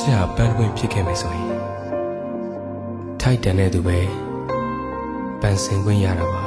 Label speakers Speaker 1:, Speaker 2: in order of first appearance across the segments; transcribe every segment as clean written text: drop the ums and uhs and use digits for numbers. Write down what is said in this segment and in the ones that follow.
Speaker 1: ချစ်ဟာပန်းပွင့်ဖြစ်ခဲ့မယ်ဆိုရင်ထိုက်တန်တဲ့သူပဲပန်းစင်ခွင့်ရတာပါ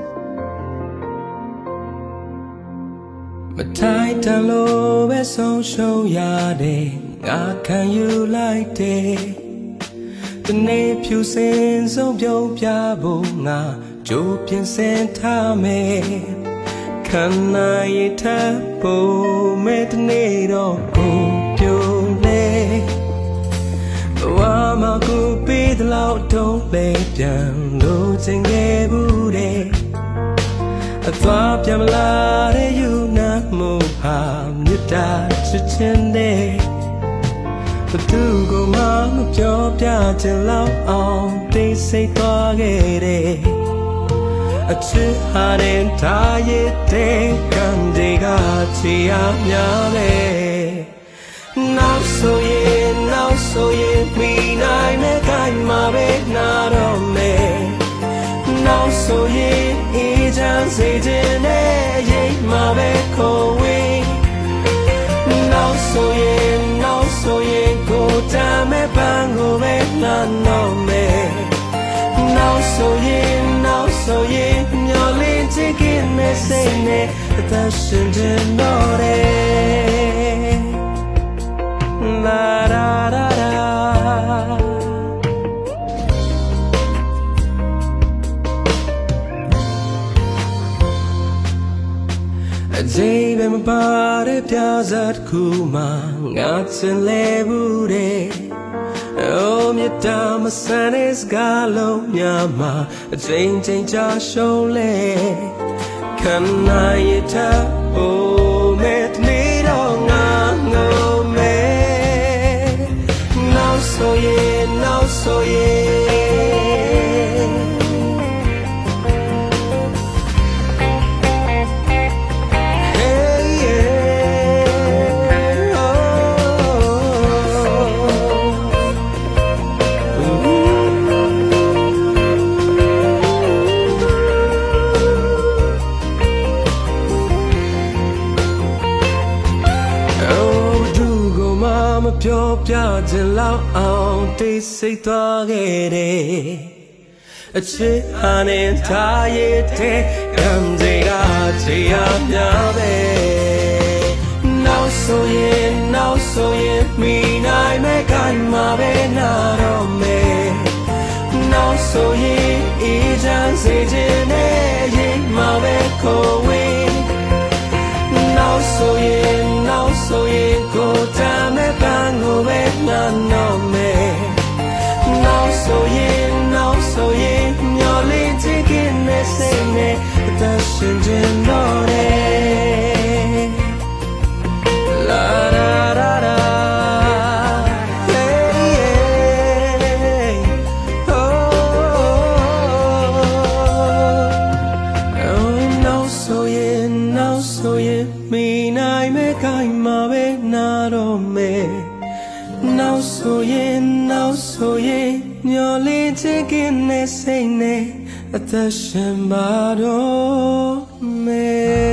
Speaker 1: မထိုက်တန်လို့ပဲဆုံးရှုံးရတဲ့ငါခံယူလိုက်တဲ့ဒီနေ့ဖြူစင်ဆုံးပြုံးပြဖို့ငါကြိုးပြင်ဆင်ထားမယ်ခံနိုင်ရတဲ့ဖို့မဲ့ဒီနေ့တော့ကိုပြိုလေဘဝမှာကိုပေးတဲ့လောက်တော့လေပြန်လို့ချင်ခဲ့ဘူးတဲ့အသွားပြန်မလာတဲ့ယူနာမှုဟာမြတ်တာချစ်ချင်းတဲ့ဘသူကမှမပြောပြချင်လောက်အောင်သိစိတ်သွားခဲ့တဲ့အချစ်ဟာတဲ့ထားရတဲ့ကံတွေကချီရများလေနောက်ဆိုရင်မိနိုင်မဲ့ကိုင်းမှာပဲနာတော့မယ်နောက်ဆိုရင်အေးချမ်းစေခြင်းနဲ့ရိတ်မှာပဲခေါ်ဝေးနောက်ဆိုရင်ကိုတမ်းမဲ့ပန်းကိုပဲနာတော့မယ်နောက်ဆိုရင်မျောလင်းချစ်ခင်မဲ့စိတ်နဲ့အသက်ရှင်ခြင်းတော့တယ်လာရာရာအသေးပဲမပါတဲ့ပြဇာတ်ခုမှငါချင်လဲဘူးတဲ့Oh, me damn, my son is galo, nyama. A change, show le. Can I tell? Oh, met me long, no me. Now so yeah.ပြောပြခြင်းလောက်အောင်တိတ်ဆိတ်သွားခဲ့တဲ့အချစ်ဟာနဲ့ထားရတဲ့ကံတွေကချေရများပဲနောက်ဆိုရင်မိနိုင်မဲ့ကိုင်းမှာပဲနာတော့မယ်နောက်ဆိုရင်အေးချမ်းစေခြင်းနဲ့ရိတ်မှာပဲခေါ်ဝေးနောက်ဆိုရင်ကိုတမ်းမဲ့ပန်းကိုပဲနာတော့မယ်နောက်ဆိုရင်မျောလင်းချစ်ခင်မဲ့စိတ်နဲ့အသက်ရှင်ခြင်းတော့တယ်လာရာရာရာမိနိုင်မဲ့ကိုင်းမှာပဲနာတော့မယ်နောက်ဆိုရင်မျောလင်းချစ်ခင်နဲ့စိတ်နဲ့အသက်ရှင်ပါတော့မယ်